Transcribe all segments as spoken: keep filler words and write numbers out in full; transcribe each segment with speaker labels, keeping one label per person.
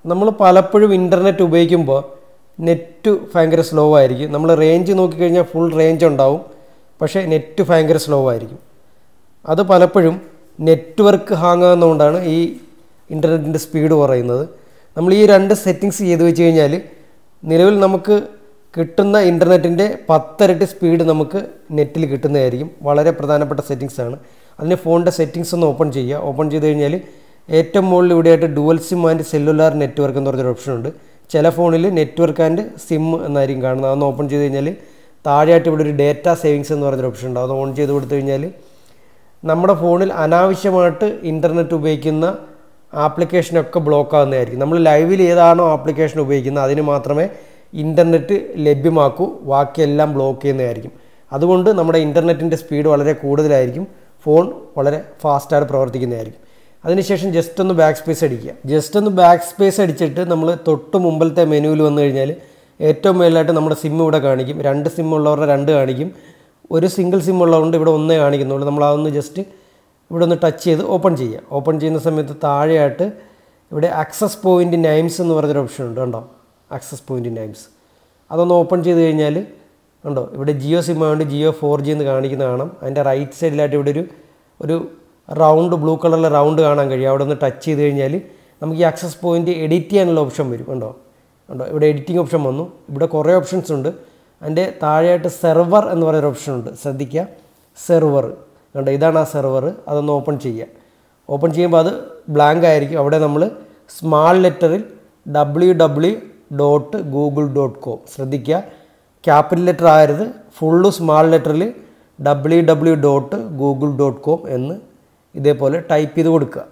Speaker 1: നമ്മൾ പലപ്പോഴും ഇൻ്റർനെറ്റ് ഉപയോഗിക്കുമ്പോൾ നെറ്റ് ഭയങ്കര സ്ലോ ആയിരിക്കും. നമ്മൾ റേഞ്ച് നോക്കിക്കഴിഞ്ഞാൽ ഫുൾ റേഞ്ച് ഉണ്ടാവും, പക്ഷേ നെറ്റ് ഭയങ്കര സ്ലോ ആയിരിക്കും. അത് പലപ്പോഴും നെറ്റ്വർക്ക് ഹാങ് ആകുന്നതുകൊണ്ടാണ് ഈ ഇൻ്റർനെറ്റിൻ്റെ സ്പീഡ് കുറയുന്നത്. നമ്മൾ ഈ രണ്ട് സെറ്റിങ്സ് ചെയ്ത് വെച്ച് കഴിഞ്ഞാൽ നിലവിൽ നമുക്ക് കിട്ടുന്ന ഇൻ്റർനെറ്റിൻ്റെ പത്തിരട്ടി സ്പീഡ് നമുക്ക് നെറ്റിൽ കിട്ടുന്നതായിരിക്കും. വളരെ പ്രധാനപ്പെട്ട സെറ്റിങ്സാണ്. അതിന് ഫോണിൻ്റെ സെറ്റിങ്സ് ഒന്ന് ഓപ്പൺ ചെയ്യുക. ഓപ്പൺ ചെയ്ത് കഴിഞ്ഞാൽ ഏറ്റവും മുകളിൽ ഇവിടെയായിട്ട് dual SIM and cellular network എന്ന് പറഞ്ഞൊരു ഓപ്ഷൻ ഉണ്ട്. ചില ഫോണിൽ നെറ്റ്വർക്ക് ആൻഡ് സിം എന്നായിരിക്കും കാണുന്നത്. അതൊന്ന് ഓപ്പൺ ചെയ്ത് കഴിഞ്ഞാൽ താഴെയായിട്ട് ഇവിടെ ഒരു ഡേറ്റ സേവിങ്സ് എന്ന് പറഞ്ഞൊരു ഓപ്ഷൻ ഉണ്ട്. അത് ഓൺ ചെയ്ത് കൊടുത്തു കഴിഞ്ഞാൽ നമ്മുടെ ഫോണിൽ അനാവശ്യമായിട്ട് ഇൻ്റർനെറ്റ് ഉപയോഗിക്കുന്ന ആപ്ലിക്കേഷനൊക്കെ ബ്ലോക്ക് ആകുന്നതായിരിക്കും. നമ്മൾ ലൈവിൽ ഏതാണോ ആപ്ലിക്കേഷൻ ഉപയോഗിക്കുന്നത് അതിന് മാത്രമേ ഇൻ്റർനെറ്റ് ലഭ്യമാക്കൂ, ബാക്കിയെല്ലാം ബ്ലോക്ക് ചെയ്യുന്നതായിരിക്കും. അതുകൊണ്ട് നമ്മുടെ ഇൻ്റർനെറ്റിൻ്റെ സ്പീഡ് വളരെ കൂടുതലായിരിക്കും, ഫോൺ വളരെ ഫാസ്റ്റായിട്ട് പ്രവർത്തിക്കുന്നതായിരിക്കും. അതിനുശേഷം ജസ്റ്റ് ഒന്ന് ബാക്ക് സ്പേസ് അടിക്കുക. ജസ്റ്റ് ഒന്ന് ബാക്ക് സ്പേസ് അടിച്ചിട്ട് നമ്മൾ തൊട്ട് മുമ്പിലത്തെ മെനുവിൽ വന്നു കഴിഞ്ഞാൽ ഏറ്റവും മേലായിട്ട് നമ്മുടെ സിം ഇവിടെ കാണിക്കും. രണ്ട് സിം ഉള്ളവരുടെ രണ്ട് കാണിക്കും, ഒരു സിംഗിൾ സിം ഉള്ളതുകൊണ്ട് ഇവിടെ ഒന്നേ കാണിക്കുന്നുള്ളൂ. നമ്മൾ അതൊന്ന് ജസ്റ്റ് ഇവിടെ ഒന്ന് ടച്ച് ചെയ്ത് ഓപ്പൺ ചെയ്യുക. ഓപ്പൺ ചെയ്യുന്ന സമയത്ത് താഴെയായിട്ട് ഇവിടെ ആക്സസ് പോയിൻ്റ് നൈംസ് എന്ന് പറഞ്ഞൊരു ഓപ്ഷൻ ഉണ്ട്, കണ്ടോ? ആക്സസ് പോയിൻ്റ് നൈംസ് അതൊന്ന് ഓപ്പൺ ചെയ്ത് കഴിഞ്ഞാൽ കണ്ടോ ഇവിടെ ജിയോ സിം ആയതുകൊണ്ട് ജിയോ ഫോർ ജി എന്ന് കാണിക്കുന്ന കാണാം. അതിൻ്റെ റൈറ്റ് സൈഡിലായിട്ട് ഇവിടെ ഒരു ഒരു റൗണ്ട് ബ്ലൂ കളറിലെ റൗണ്ട് കാണാൻ കഴിയും. അവിടെ ഒന്ന് ടച്ച് ചെയ്ത് കഴിഞ്ഞാൽ നമുക്ക് ഈ ആക്സസ് പോയിൻ്റ് എഡിറ്റ് ചെയ്യാനുള്ള ഓപ്ഷൻ വരും, കണ്ടോ? കണ്ടോ ഇവിടെ എഡിറ്റിംഗ് ഓപ്ഷൻ വന്നു. ഇവിടെ കുറേ ഓപ്ഷൻസ് ഉണ്ട്. അതിൻ്റെ താഴെയായിട്ട് സെർവർ എന്ന് പറയുന്ന ഓപ്ഷൻ ഉണ്ട്, ശ്രദ്ധിക്കുക. സെർവർ കണ്ടോ, ഇതാണ് ആ സെർവർ. അതൊന്ന് ഓപ്പൺ ചെയ്യുക. ഓപ്പൺ ചെയ്യുമ്പോൾ അത് ബ്ലാങ്ക് ആയിരിക്കും. അവിടെ നമ്മൾ സ്മാൾ ലെറ്ററിൽ W W dot Google dot com, ശ്രദ്ധിക്കുക, ക്യാപിറ്റൽ ലെറ്റർ ആയത്, ഫുള്ള് സ്മാൾ ലെറ്ററിൽ W W dot Google dot com എന്ന് ഇതേപോലെ ടൈപ്പ് ചെയ്ത് കൊടുക്കുക.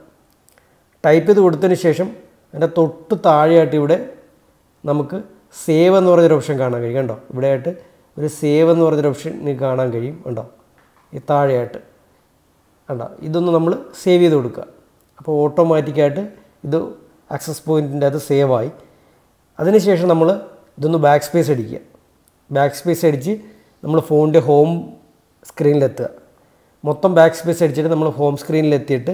Speaker 1: ടൈപ്പ് ചെയ്ത് കൊടുത്തതിന് ശേഷം അതിൻ്റെ തൊട്ട് താഴെയായിട്ട് ഇവിടെ നമുക്ക് സേവ് എന്ന് പറഞ്ഞൊരു ഓപ്ഷൻ കാണാൻ കഴിയും, കണ്ടോ? ഇവിടെയായിട്ട് ഒരു സേവ് എന്ന് പറഞ്ഞൊരു ഓപ്ഷൻ നിങ്ങൾക്ക് കാണാൻ കഴിയും, കണ്ടോ? ഈ താഴെയായിട്ട് കണ്ടോ? ഇതൊന്ന് നമ്മൾ സേവ് ചെയ്ത് കൊടുക്കുക. അപ്പോൾ ഓട്ടോമാറ്റിക്കായിട്ട് ഇത് ആക്സസ് പോയിൻറ്റിൻ്റെ അത് സേവായി. അതിനുശേഷം നമ്മൾ ഇതൊന്ന് ബാക്ക് സ്പേസ് അടിക്കുക. ബാക്ക് സ്പേസ് അടിച്ച് നമ്മൾ ഫോണിൻ്റെ ഹോം സ്ക്രീനിലെത്തുക. മൊത്തം ബാക്ക് സ്പേസ് അടിച്ചിട്ട് നമ്മൾ ഹോം സ്ക്രീനിലെത്തിയിട്ട്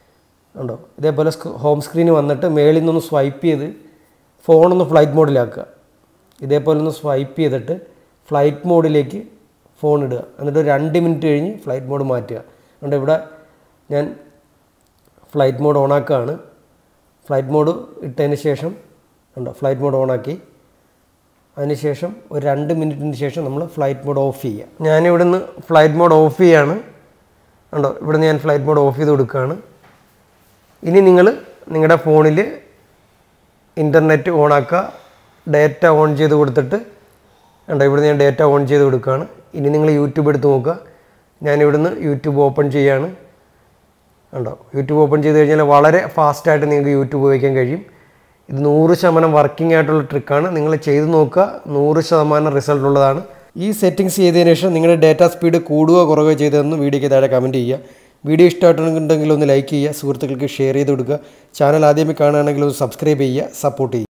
Speaker 1: ഉണ്ടോ ഇതേപോലെ ഹോം സ്ക്രീൻ വന്നിട്ട് മേളിൽ നിന്നൊന്ന് സ്വൈപ്പ് ചെയ്ത് ഫോണൊന്ന് ഫ്ലൈറ്റ് മോഡിലാക്കുക. ഇതേപോലെ ഒന്ന് സ്വൈപ്പ് ചെയ്തിട്ട് ഫ്ലൈറ്റ് മോഡിലേക്ക് ഫോൺ ഇടുക. എന്നിട്ട് ഒരു രണ്ട് മിനിറ്റ് കഴിഞ്ഞ് ഫ്ലൈറ്റ് മോഡ് മാറ്റുക. അതുകൊണ്ട് ഇവിടെ ഞാൻ ഫ്ലൈറ്റ് മോഡ് ഓണാക്കുകയാണ്. ഫ്ലൈറ്റ് മോഡ് ഇട്ടതിന് ശേഷം ഉണ്ടോ ഫ്ലൈറ്റ് മോഡ് ഓണാക്കി. അതിനുശേഷം ഒരു രണ്ട് മിനിറ്റിന് ശേഷം നമ്മൾ ഫ്ലൈറ്റ് മോഡ് ഓഫ് ചെയ്യുക. ഞാനിവിടെ നിന്ന് ഫ്ലൈറ്റ് മോഡ് ഓഫ് ചെയ്യുകയാണ്, ഉണ്ടോ? ഇവിടെ നിന്ന് ഞാൻ ഫ്ലൈറ്റ് മോഡ് ഓഫ് ചെയ്ത് കൊടുക്കുകയാണ്. ഇനി നിങ്ങൾ നിങ്ങളുടെ ഫോണിൽ ഇൻ്റർനെറ്റ് ഓണാക്കുക, ഡേറ്റ ഓൺ ചെയ്ത് കൊടുത്തിട്ട് ഉണ്ടോ ഇവിടെ ഞാൻ ഡേറ്റ ഓൺ ചെയ്ത് കൊടുക്കുകയാണ്. ഇനി നിങ്ങൾ യൂട്യൂബ് എടുത്ത് നോക്കുക. ഞാനിവിടുന്ന് യൂട്യൂബ് ഓപ്പൺ ചെയ്യുകയാണ്, ഉണ്ടോ? യൂട്യൂബ് ഓപ്പൺ ചെയ്ത് കഴിഞ്ഞാൽ വളരെ ഫാസ്റ്റായിട്ട് നിങ്ങൾക്ക് യൂട്യൂബ് ഉപയോഗിക്കാൻ കഴിയും. ഇത് നൂറ് ശതമാനം വർക്കിംഗ് ആയിട്ടുള്ള ട്രിക്കാണ്. നിങ്ങൾ ചെയ്ത് നോക്കുക, നൂറ് ശതമാനം റിസൾട്ട് ഉള്ളതാണ്. ഈ സെറ്റിങ്സ് ചെയ്തതിന് ശേഷം നിങ്ങളുടെ ഡേറ്റ സ്പീഡ് കൂടുകയോ കുറയുകയോ ചെയ്തതെന്ന് വീഡിയോയ്ക്ക് താഴെ കമൻറ്റ് ചെയ്യുക. വീഡിയോ ഇഷ്ടമായിട്ടുണ്ടെങ്കിൽ ഒന്ന് ലൈക്ക് ചെയ്യുക, സുഹൃത്തുക്കൾക്ക് ഷെയർ ചെയ്ത് കൊടുക്കുക. ചാനൽ ആദ്യമേ കാണുകയാണെങ്കിൽ ഒന്ന് സബ്സ്ക്രൈബ് ചെയ്യുക, സപ്പോർട്ട് ചെയ്യുക.